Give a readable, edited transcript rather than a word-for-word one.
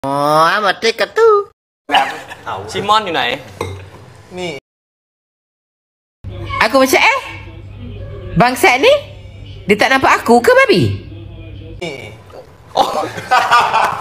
อ๋อมาเตะกระตู้ชิมอนอยู่ไหนนี่ Aku macam bangsat ni dia tak nampak aku ke babi? Oh.